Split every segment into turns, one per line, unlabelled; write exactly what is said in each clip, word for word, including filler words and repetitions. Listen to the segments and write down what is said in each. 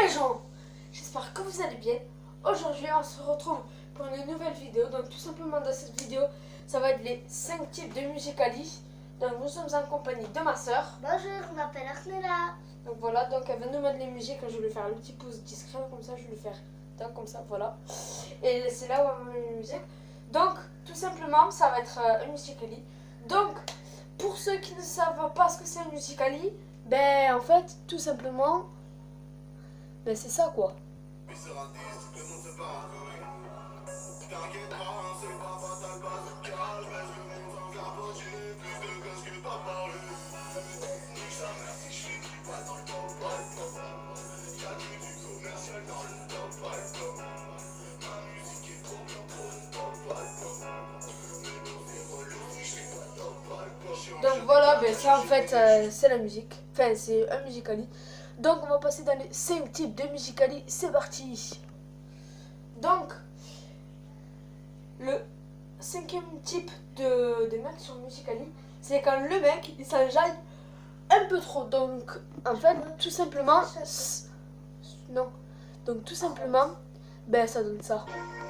les gens, j'espère que vous allez bien. Aujourd'hui on se retrouve pour une nouvelle vidéo. Donc tout simplement dans cette vidéo, ça va être les cinq types de Musical.ly. Donc nous sommes en compagnie de ma soeur.
Bonjour, je m'appelle Arnella.
Donc voilà, donc elle va nous mettre les musiques. Je vais lui faire le petit pouce discret comme ça, je vais lui faire tac comme ça, voilà. Et c'est là où on va mettre les musiques. Donc tout simplement ça va être euh, un Musical.ly. Donc pour ceux qui ne savent pas ce que c'est un Musical.ly, ben en fait tout simplement ben c'est ça quoi. Donc voilà, ben ça en fait euh, c'est la musique, enfin c'est un Musical.ly. Donc on va passer dans les cinq types de Musical.ly, c'est parti. Donc le cinquième type de, de mec sur Musical.ly, c'est quand le mec il s'enjaille un peu trop. Donc en fait tout simplement, non, donc tout simplement, ben ça donne ça.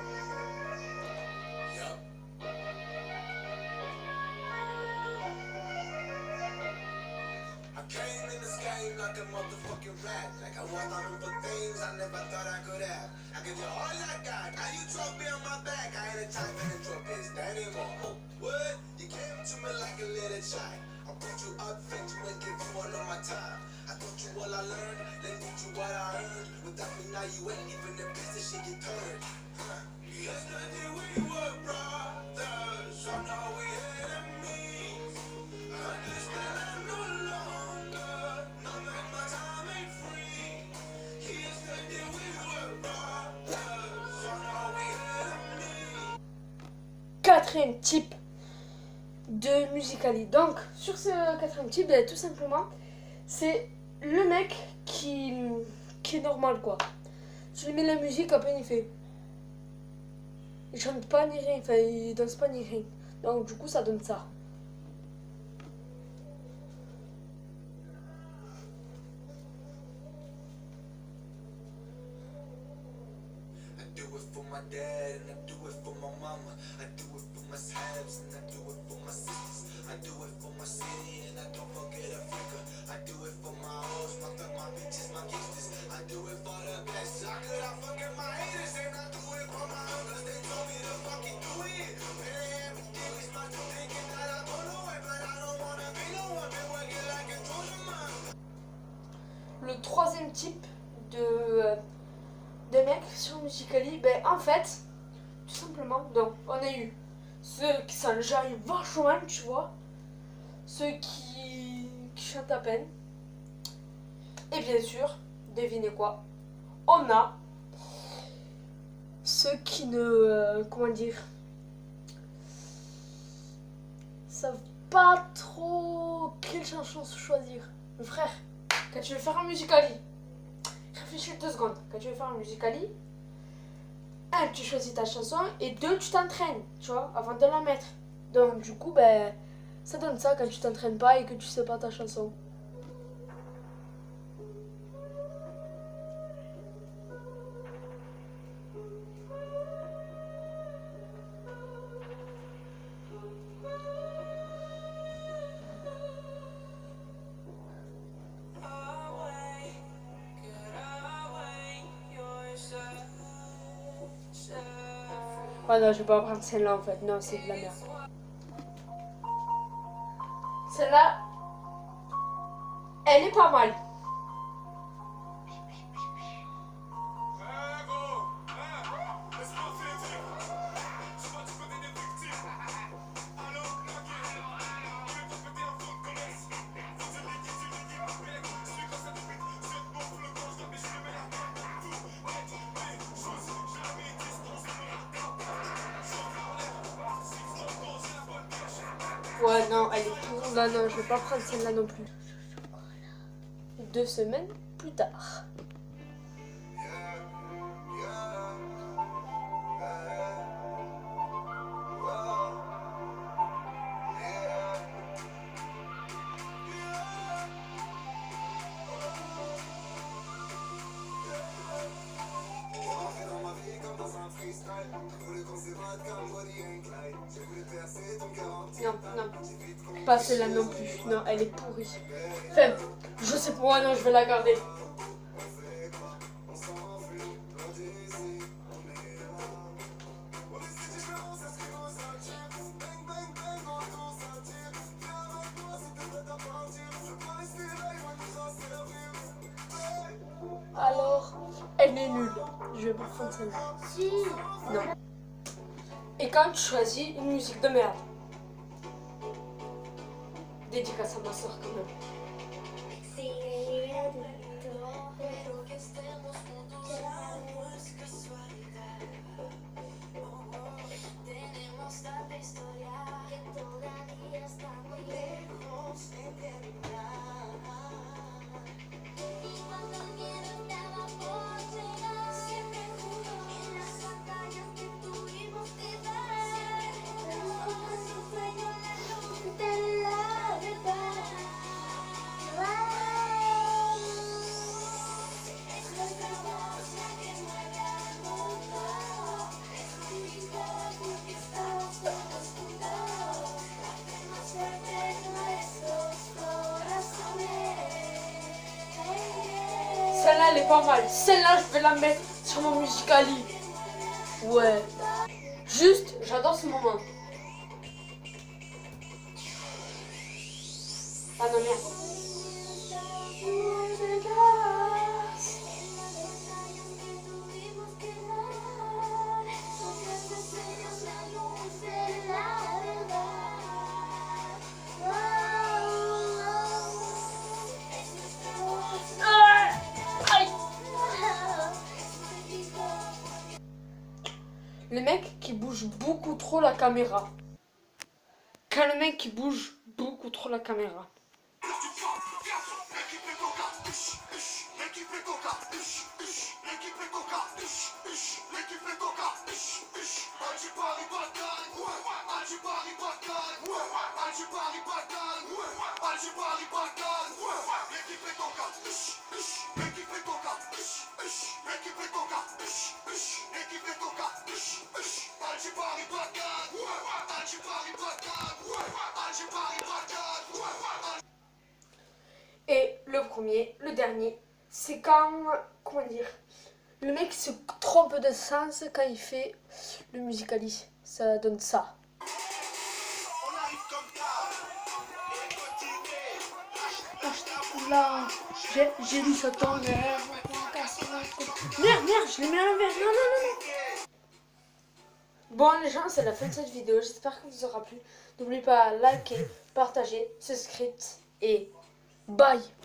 Quatrième type de Musical.ly. Donc sur ce quatrième type, ben, tout simplement c'est le mec qui, qui est normal quoi. Tu lui mets la musique, à peine il fait, il chante pas ni rien, enfin il danse pas ni rien. Donc du coup ça donne ça. Le troisième type de, de mec sur Musical.ly, ben en fait, tout simplement, donc on a eu ceux qui s'enjaillent vachement, tu vois, ceux qui, qui chantent à peine, et bien sûr, devinez quoi, on a ceux qui ne, euh, comment dire, savent pas trop quelle chanson choisir. Le frère, quand tu veux faire un Musical.ly, réfléchis deux secondes. Quand tu veux faire un Musical.ly, un, tu choisis ta chanson, et deux, tu t'entraînes, tu vois, avant de la mettre. Donc du coup, ben, ça donne ça quand tu t'entraînes pas et que tu sais pas ta chanson. Oh non, je vais pas prendre celle-là en fait, non, c'est de la merde. Celle-là, elle est pas mal. Ouais, non, elle est pour... Non, non, je vais pas prendre celle-là non plus. Deux semaines plus tard. Non, non. Pas celle-là non plus. Non, elle est pourrie. Enfin, je sais pour moi, non, je vais la garder. Alors, elle est nulle. Je vais pas prendre celle-là.
Si.
Non. Et quand tu choisis une musique de merde, dédicace à ma soeur quand même. Celle-là, elle est pas mal. Celle-là, je vais la mettre sur mon Musical.ly. Ouais. Juste, j'adore ce moment. Ah non, merde. Le mec qui bouge beaucoup trop la caméra. Quand le mec qui bouge beaucoup trop la caméra. Et le premier, le dernier, c'est quand, comment dire, le mec se trompe de sens quand il fait le Musical.ly. Ça donne ça. Là, j'ai lu ça ton merde. Merde, merde, je l'ai mis à l'envers. Non, non, non, non. Bon les gens, c'est la fin de cette vidéo. J'espère que vous aura plu. N'oubliez pas à liker, partager, subscrire et bye.